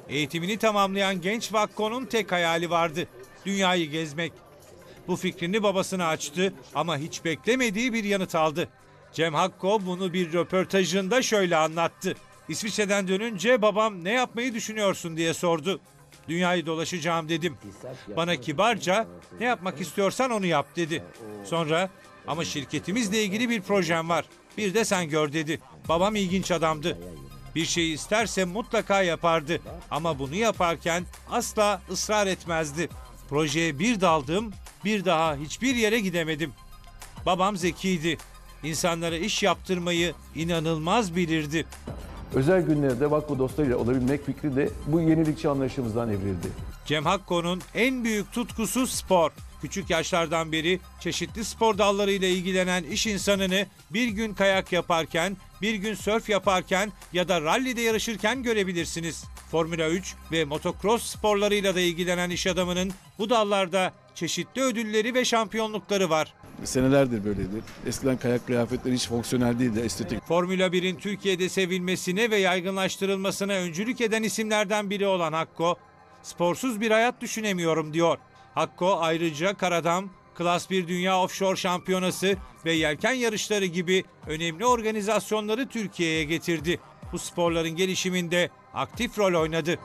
Eğitimini tamamlayan genç Vakko'nun tek hayali vardı: dünyayı gezmek. Bu fikrini babasına açtı ama hiç beklemediği bir yanıt aldı. Cem Hakko bunu bir röportajında şöyle anlattı. İsviçre'den dönünce babam ne yapmayı düşünüyorsun diye sordu. Dünyayı dolaşacağım dedim. Bana kibarca ne yapmak istiyorsan onu yap dedi. Sonra ama şirketimizle ilgili bir projem var. Bir de sen gör dedi. Babam ilginç adamdı. Bir şeyi isterse mutlaka yapardı. Ama bunu yaparken asla ısrar etmezdi. Projeye bir daldım, bir daha hiçbir yere gidemedim. Babam zekiydi. İnsanlara iş yaptırmayı inanılmaz bilirdi. Özel günlerde Vakko dostlarıyla olabilmek fikri de bu yenilikçi anlayışımızdan evrildi. Cem Hakko'nun en büyük tutkusu spor. Küçük yaşlardan beri çeşitli spor dallarıyla ilgilenen iş insanını bir gün kayak yaparken, bir gün sörf yaparken ya da rallide yarışırken görebilirsiniz. Formula 3 ve motocross sporlarıyla da ilgilenen iş adamının bu dallarda çeşitli ödülleri ve şampiyonlukları var. Senelerdir böyledir. Eskiden kayak kıyafetleri hiç fonksiyonel değildi, estetik. Formula 1'in Türkiye'de sevilmesine ve yaygınlaştırılmasına öncülük eden isimlerden biri olan Hakko, sporsuz bir hayat düşünemiyorum diyor. Hakko ayrıca Karadam, Klas 1 Dünya Offshore Şampiyonası ve yelken yarışları gibi önemli organizasyonları Türkiye'ye getirdi. Bu sporların gelişiminde aktif rol oynadı.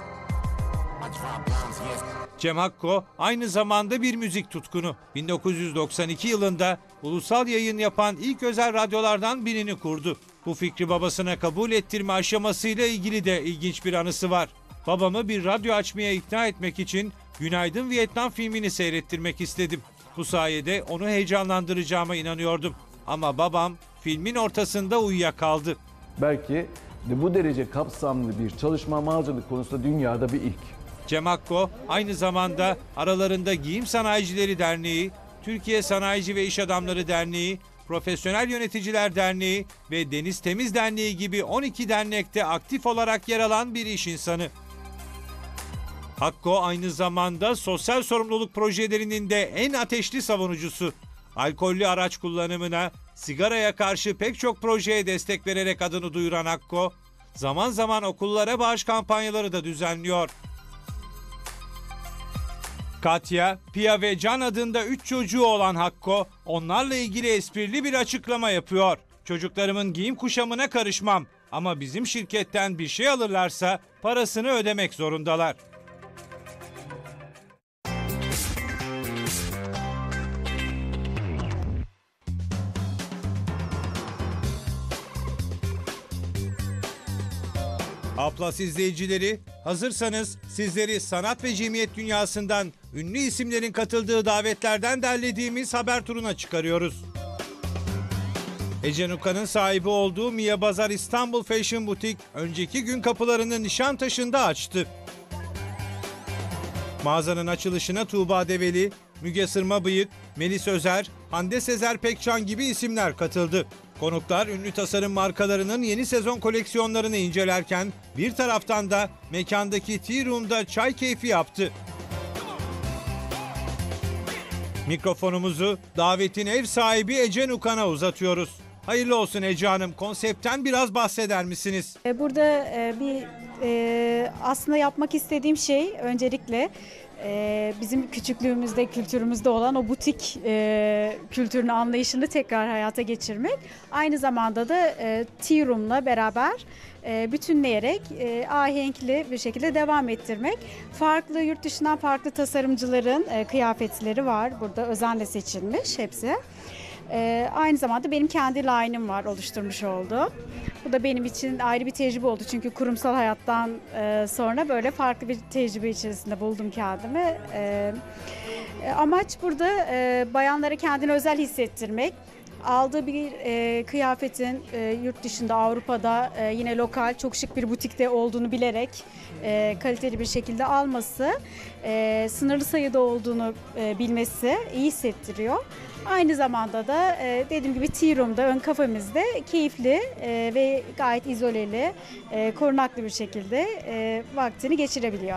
Cem Hakko aynı zamanda bir müzik tutkunu. 1992 yılında ulusal yayın yapan ilk özel radyolardan birini kurdu. Bu fikri babasına kabul ettirme aşamasıyla ilgili de ilginç bir anısı var. Babamı bir radyo açmaya ikna etmek için Günaydın Vietnam filmini seyrettirmek istedim. Bu sayede onu heyecanlandıracağıma inanıyordum. Ama babam filmin ortasında uyuyakaldı. Belki de bu derece kapsamlı bir çalışma mağazacılık konusunda dünyada bir ilk. Cem Hakko aynı zamanda aralarında Giyim Sanayicileri Derneği, Türkiye Sanayici ve İş Adamları Derneği, Profesyonel Yöneticiler Derneği ve Deniz Temiz Derneği gibi 12 dernekte aktif olarak yer alan bir iş insanı. Hakko aynı zamanda sosyal sorumluluk projelerinin de en ateşli savunucusu. Alkollü araç kullanımına, sigaraya karşı pek çok projeye destek vererek adını duyuran Hakko, zaman zaman okullara bağış kampanyaları da düzenliyor. Katya, Pia ve Can adında 3 çocuğu olan Hakko, onlarla ilgili esprili bir açıklama yapıyor. Çocuklarımın giyim kuşamına karışmam ama bizim şirketten bir şey alırlarsa parasını ödemek zorundalar. Aplas izleyicileri, hazırsanız sizleri sanat ve cemiyet dünyasından ünlü isimlerin katıldığı davetlerden derlediğimiz haber turuna çıkarıyoruz. Ece Nuka'nın sahibi olduğu Mia Bazar İstanbul Fashion Boutique önceki gün kapılarını Nişantaşı'nda açtı. Mağazanın açılışına Tuğba Develi, Müge Sırmabıyık, Melis Özer, Hande Sezer Pekcan gibi isimler katıldı. Konuklar ünlü tasarım markalarının yeni sezon koleksiyonlarını incelerken bir taraftan da mekandaki Tea Room'da çay keyfi yaptı. Mikrofonumuzu davetin ev sahibi Ece Nukan'a uzatıyoruz. Hayırlı olsun Ece Hanım, konseptten biraz bahseder misiniz? Burada aslında yapmak istediğim şey öncelikle bizim küçüklüğümüzde, kültürümüzde olan o butik kültürünün anlayışını tekrar hayata geçirmek. Aynı zamanda da Tea Room'la beraber bütünleyerek ahenkli bir şekilde devam ettirmek. Farklı yurt dışından farklı tasarımcıların kıyafetleri var. Burada özenle seçilmiş hepsi. Aynı zamanda benim kendi line'ım var oluşturmuş olduğum. Bu da benim için ayrı bir tecrübe oldu. Çünkü kurumsal hayattan sonra böyle farklı bir tecrübe içerisinde buldum kendimi. Amaç burada bayanlara kendini özel hissettirmek. Aldığı bir kıyafetin yurt dışında, Avrupa'da yine lokal, çok şık bir butikte olduğunu bilerek kaliteli bir şekilde alması, sınırlı sayıda olduğunu bilmesi iyi hissettiriyor. Aynı zamanda da dediğim gibi Tea Room'da ön kafemizde keyifli ve gayet izoleli, korunaklı bir şekilde vaktini geçirebiliyor.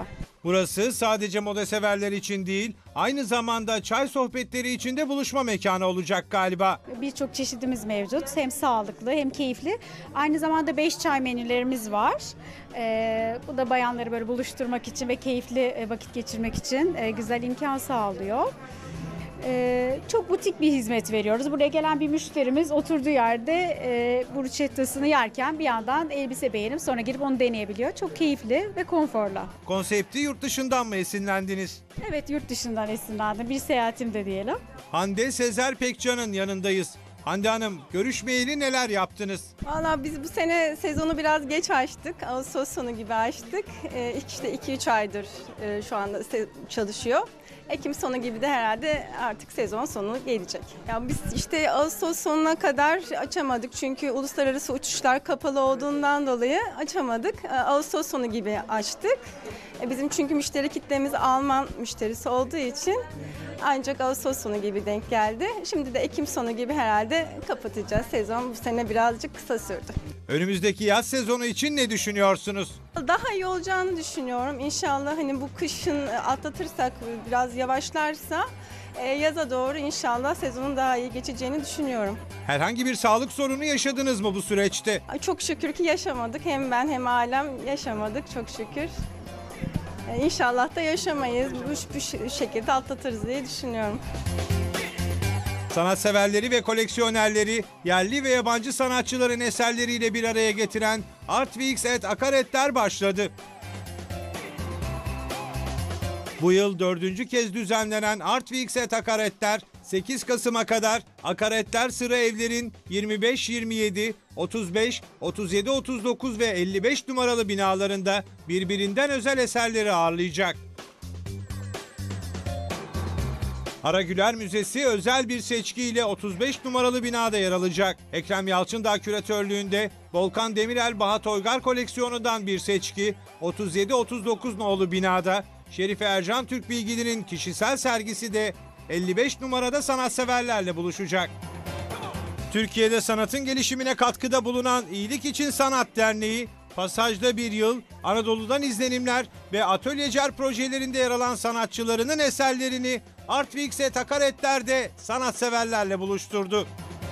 Burası sadece moda severler için değil, aynı zamanda çay sohbetleri için de buluşma mekanı olacak galiba. Birçok çeşidimiz mevcut. Hem sağlıklı hem keyifli. Aynı zamanda 5 çay menülerimiz var. Bu da bayanları böyle buluşturmak için ve keyifli vakit geçirmek için güzel imkan sağlıyor. Çok butik bir hizmet veriyoruz. Buraya gelen bir müşterimiz oturduğu yerde bruschettasını yerken bir yandan elbise beğenip sonra girip onu deneyebiliyor. Çok keyifli ve konforlu. Konsepti yurt dışından mı esinlendiniz? Evet, yurt dışından esinlendim. Bir seyahatimde diyelim. Hande Sezer Pekcan'ın yanındayız. Hande Hanım, görüşmeyeli neler yaptınız? Valla biz bu sene sezonu biraz geç açtık. Ağustos sonu gibi açtık. İşte 2-3 aydır şu anda çalışıyor. Ekim sonu gibi de herhalde artık sezon sonu gelecek. Ya biz işte Ağustos sonuna kadar açamadık çünkü uluslararası uçuşlar kapalı olduğundan dolayı açamadık. Ağustos sonu gibi açtık. Bizim çünkü müşteri kitlemiz Alman müşterisi olduğu için ancak Ağustos sonu gibi denk geldi. Şimdi de Ekim sonu gibi herhalde kapatacağız. Sezon bu sene birazcık kısa sürdü. Önümüzdeki yaz sezonu için ne düşünüyorsunuz? Daha iyi olacağını düşünüyorum. İnşallah hani bu kışın atlatırsak, biraz yavaşlarsa yaza doğru inşallah sezonun daha iyi geçeceğini düşünüyorum. Herhangi bir sağlık sorunu yaşadınız mı bu süreçte? Çok şükür ki yaşamadık. Hem ben hem ailem yaşamadık çok şükür. İnşallah da yaşamayız. Bu şekilde atlatırız diye düşünüyorum. Sanatseverleri ve koleksiyonerleri yerli ve yabancı sanatçıların eserleriyle bir araya getiren Art Weeks at Akaretler başladı. Bu yıl 4. kez düzenlenen Art Weeks at Akaretler 8 Kasım'a kadar Akaretler Sıra Evler'in 25, 27, 35, 37, 39 ve 55 numaralı binalarında birbirinden özel eserleri ağırlayacak. Haragüler Müzesi özel bir seçkiyle 35 numaralı binada yer alacak. Ekrem Yalçındağ küratörlüğünde Volkan Demirel Bahat Oygar koleksiyonundan bir seçki 37-39 nolu binada, Şerife Ercan Türk Bilgili'nin kişisel sergisi de 55 numarada sanatseverlerle buluşacak. Türkiye'de sanatın gelişimine katkıda bulunan İyilik İçin Sanat Derneği, Pasajda bir yıl, Anadolu'dan izlenimler ve Atölyecer projelerinde yer alan sanatçılarının eserlerini Art Weeks at Akaretler'de sanatseverlerle buluşturdu.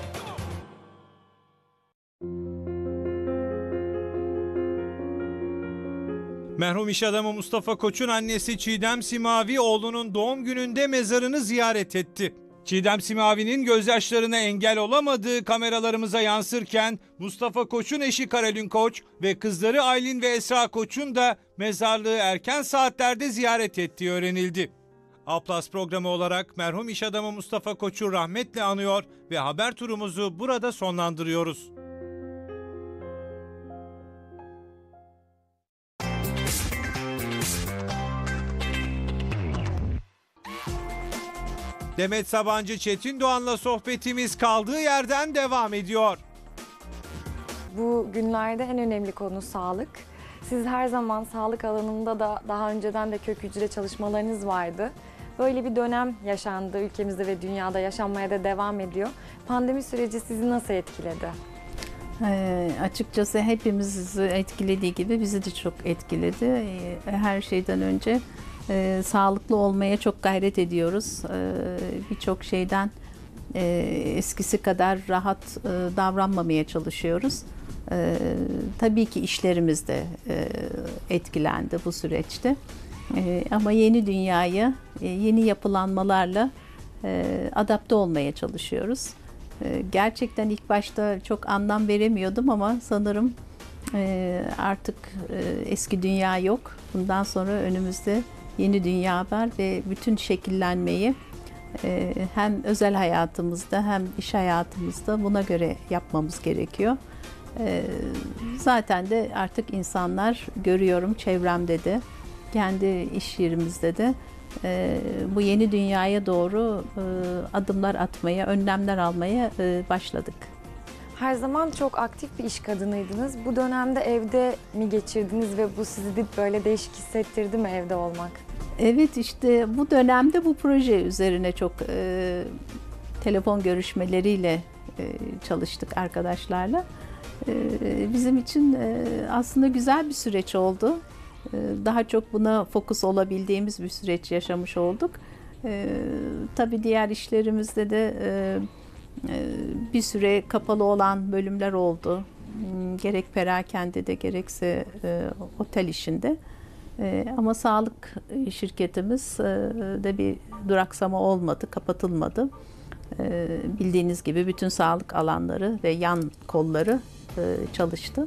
Merhum iş adamı Mustafa Koç'un annesi Çiğdem Simavi oğlunun doğum gününde mezarını ziyaret etti. Çiğdem Simavi'nin gözyaşlarına engel olamadığı kameralarımıza yansırken Mustafa Koç'un eşi Karolin Koç ve kızları Aylin ve Esra Koç'un da mezarlığı erken saatlerde ziyaret ettiği öğrenildi. Aplas programı olarak merhum iş adamı Mustafa Koç'u rahmetle anıyor ve haber turumuzu burada sonlandırıyoruz. Demet Sabancı Çetin Doğan'la sohbetimiz kaldığı yerden devam ediyor. Bu günlerde en önemli konu sağlık. Siz her zaman sağlık alanında da daha önceden de kök hücre çalışmalarınız vardı. Böyle bir dönem yaşandı ülkemizde ve dünyada, yaşanmaya da devam ediyor. Pandemi süreci sizi nasıl etkiledi? Açıkçası hepimizi etkilediği gibi bizi de çok etkiledi. Her şeyden önce sağlıklı olmaya çok gayret ediyoruz. Birçok şeyden eskisi kadar rahat davranmamaya çalışıyoruz. Tabii ki işlerimiz de etkilendi bu süreçte. Ama yeni dünyaya, yeni yapılanmalarla adapte olmaya çalışıyoruz. Gerçekten ilk başta çok anlam veremiyordum ama sanırım artık eski dünya yok. Bundan sonra önümüzde yeni dünya var ve bütün şekillenmeyi hem özel hayatımızda hem iş hayatımızda buna göre yapmamız gerekiyor. Zaten de artık insanlar görüyorum çevremde de, kendi iş yerimizde de bu yeni dünyaya doğru adımlar atmaya, önlemler almaya başladık. Her zaman çok aktif bir iş kadınıydınız. Bu dönemde evde mi geçirdiniz ve bu sizi de böyle değişik hissettirdi mi evde olmak? Evet, işte bu dönemde bu proje üzerine çok telefon görüşmeleriyle çalıştık arkadaşlarla. Bizim için aslında güzel bir süreç oldu. Daha çok buna fokus olabildiğimiz bir süreç yaşamış olduk. Tabii diğer işlerimizde de bir süre kapalı olan bölümler oldu. Gerek perakendede gerekse otel işinde. Ama sağlık şirketimiz de bir duraksama olmadı, kapatılmadı. Bildiğiniz gibi bütün sağlık alanları ve yan kolları çalıştı.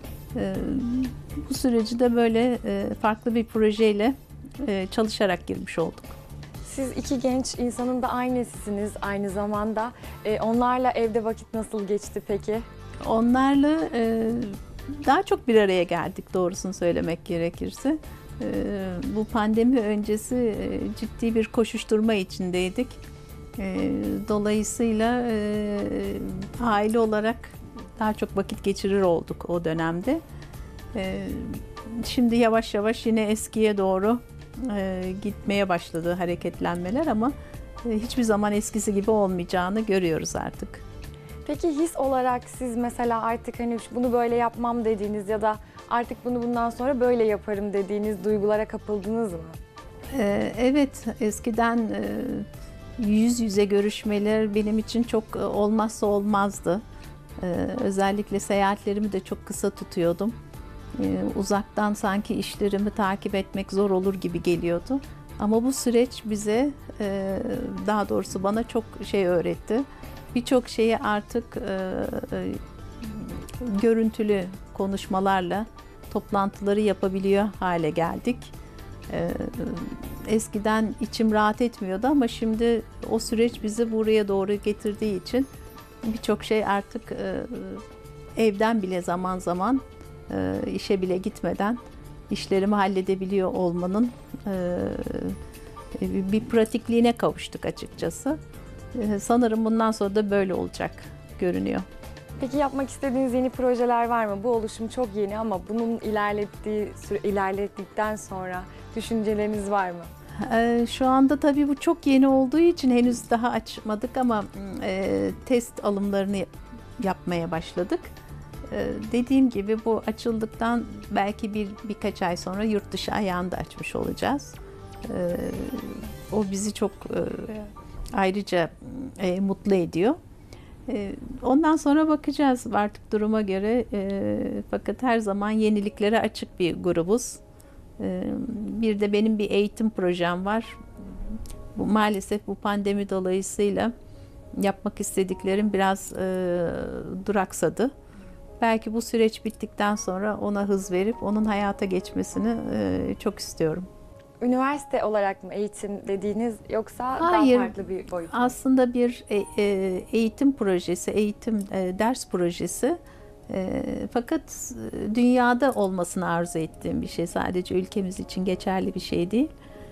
Bu süreci de böyle farklı bir projeyle çalışarak girmiş olduk. Siz iki genç insanın da annesisiniz aynı zamanda. Onlarla evde vakit nasıl geçti peki? Onlarla daha çok bir araya geldik doğrusunu söylemek gerekirse. Bu pandemi öncesi ciddi bir koşuşturma içindeydik. Dolayısıyla aile olarak daha çok vakit geçirir olduk o dönemde. Şimdi yavaş yavaş yine eskiye doğru gitmeye başladı hareketlenmeler ama hiçbir zaman eskisi gibi olmayacağını görüyoruz artık. Peki his olarak siz mesela artık hani bunu böyle yapmam dediğiniz ya da artık bunu bundan sonra böyle yaparım dediğiniz duygulara kapıldınız mı? Evet, eskiden yüz yüze görüşmeler benim için çok olmazsa olmazdı. Özellikle seyahatlerimi de çok kısa tutuyordum. Uzaktan sanki işlerimi takip etmek zor olur gibi geliyordu. Ama bu süreç bize, daha doğrusu bana çok şey öğretti. Birçok şeyi artık görüntülü konuşmalarla toplantıları yapabiliyor hale geldik. Eskiden içim rahat etmiyordu ama şimdi o süreç bizi buraya doğru getirdiği için birçok şey artık evden bile zaman zaman işe bile gitmeden işlerimi halledebiliyor olmanın bir pratikliğine kavuştuk açıkçası. Sanırım bundan sonra da böyle olacak görünüyor. Peki yapmak istediğiniz yeni projeler var mı? Bu oluşum çok yeni ama bunun ilerlettikten sonra düşünceleriniz var mı? Şu anda tabii bu çok yeni olduğu için henüz daha açmadık ama test alımlarını yapmaya başladık. Dediğim gibi bu açıldıktan belki birkaç ay sonra yurt dışı ayağını da açmış olacağız. O bizi çok ayrıca mutlu ediyor. Ondan sonra bakacağız artık duruma göre. Fakat her zaman yeniliklere açık bir grubuz. Bir de benim bir eğitim projem var. Maalesef bu pandemi dolayısıyla yapmak istediklerim biraz duraksadı. Belki bu süreç bittikten sonra ona hız verip onun hayata geçmesini çok istiyorum. Üniversite olarak mı eğitim dediğiniz yoksa Hayır, daha farklı bir boyut mu? Aslında bir eğitim projesi, ders projesi. Fakat dünyada olmasını arzu ettiğim bir şey. Sadece ülkemiz için geçerli bir şey değil.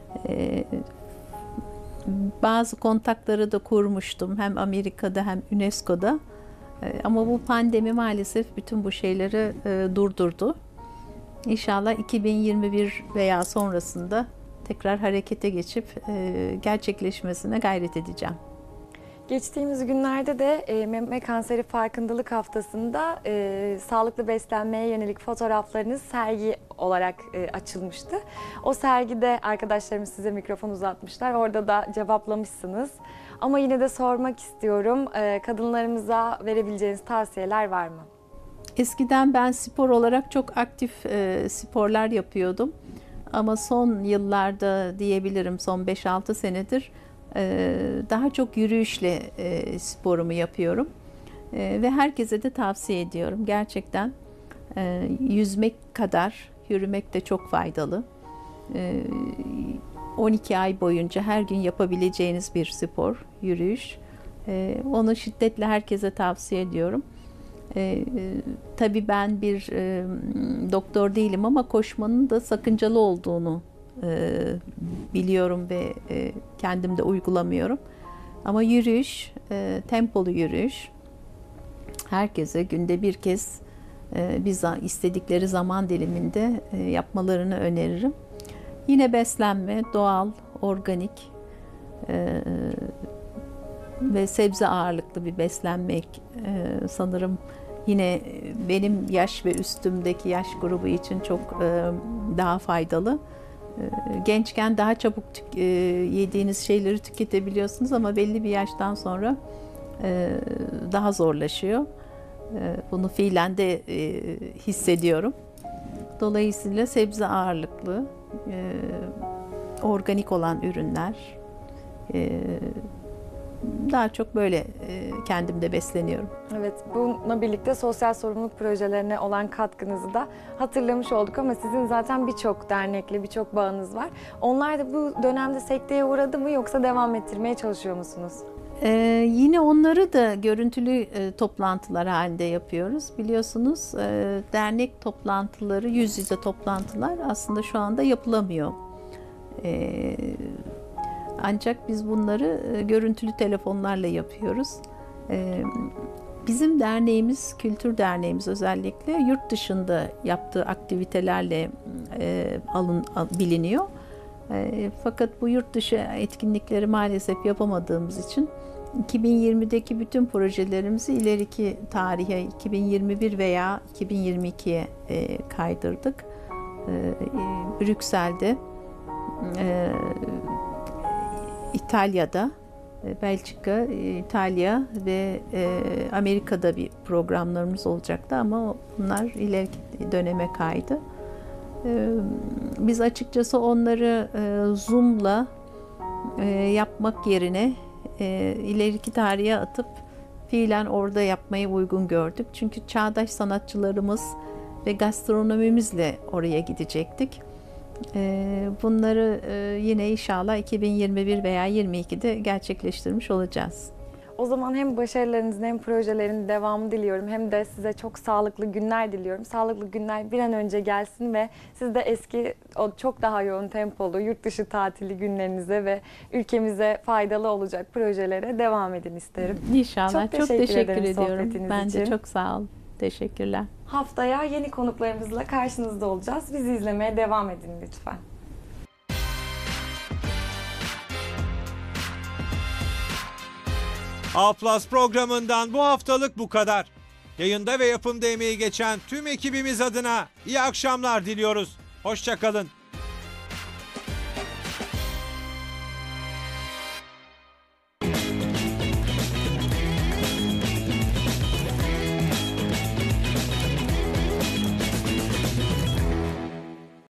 Bazı kontakları da kurmuştum hem Amerika'da hem UNESCO'da. Ama bu pandemi maalesef bütün bu şeyleri durdurdu. İnşallah 2021 veya sonrasında tekrar harekete geçip gerçekleşmesine gayret edeceğim. Geçtiğimiz günlerde de meme kanseri farkındalık haftasında sağlıklı beslenmeye yönelik fotoğraflarınız sergi olarak açılmıştı. O sergide arkadaşlarımız size mikrofon uzatmışlar. Orada da cevaplamışsınız. Ama yine de sormak istiyorum. Kadınlarımıza verebileceğiniz tavsiyeler var mı? Eskiden ben spor olarak çok aktif sporlar yapıyordum. Ama son yıllarda diyebilirim son 5-6 senedir daha çok yürüyüşle sporumu yapıyorum. Ve herkese de tavsiye ediyorum. Gerçekten yüzmek kadar yürümek de çok faydalı. 12 ay boyunca her gün yapabileceğiniz bir spor, yürüyüş. Onu şiddetle herkese tavsiye ediyorum. Tabii ben bir doktor değilim ama koşmanın da sakıncalı olduğunu biliyorum ve kendim de uygulamıyorum. Ama yürüyüş, tempolu yürüyüş herkese günde bir kez istedikleri zaman diliminde yapmalarını öneririm. Yine beslenme, doğal, organik ve sebze ağırlıklı bir beslenmek sanırım yine benim yaş ve üstümdeki yaş grubu için çok daha faydalı. Gençken daha çabuk yediğiniz şeyleri tüketebiliyorsunuz ama belli bir yaştan sonra daha zorlaşıyor. Bunu fiilen de hissediyorum. Dolayısıyla sebze ağırlıklı, organik olan ürünler, daha çok böyle kendimde besleniyorum. Evet, bununla birlikte sosyal sorumluluk projelerine olan katkınızı da hatırlamış olduk ama sizin zaten birçok dernekle, birçok bağınız var. Onlar da bu dönemde sekteye uğradı mı yoksa devam ettirmeye çalışıyor musunuz? Yine onları da görüntülü toplantılar halinde yapıyoruz. Biliyorsunuz dernek toplantıları, yüz yüze toplantılar aslında şu anda yapılamıyor. Ancak biz bunları görüntülü telefonlarla yapıyoruz. Bizim derneğimiz, kültür derneğimiz özellikle yurt dışında yaptığı aktivitelerle biliniyor. Fakat bu yurt dışı etkinlikleri maalesef yapamadığımız için 2020'deki bütün projelerimizi ileriki tarihe 2021 veya 2022'ye kaydırdık. Brüksel'de, İtalya'da, Belçika, İtalya ve Amerika'da bir programlarımız olacaktı ama bunlar ileriki döneme kaydı. Biz açıkçası onları Zoom'la yapmak yerine ileriki tarihe atıp fiilen orada yapmayı uygun gördük. Çünkü çağdaş sanatçılarımız ve gastronomimizle oraya gidecektik. Bunları yine inşallah 2021 veya 2022'de gerçekleştirmiş olacağız. O zaman hem başarılarınızın hem projelerin devamı diliyorum hem de size çok sağlıklı günler diliyorum. Sağlıklı günler bir an önce gelsin ve siz de eski o çok daha yoğun tempolu yurt dışı tatili günlerinize ve ülkemize faydalı olacak projelere devam edin isterim. İnşallah. Çok teşekkür ediyorum. Ben için. de çok sağ olun. Teşekkürler. Haftaya yeni konuklarımızla karşınızda olacağız. Bizi izlemeye devam edin lütfen. A+ programından bu haftalık bu kadar. Yayında ve yapımda emeği geçen tüm ekibimiz adına iyi akşamlar diliyoruz. Hoşça kalın.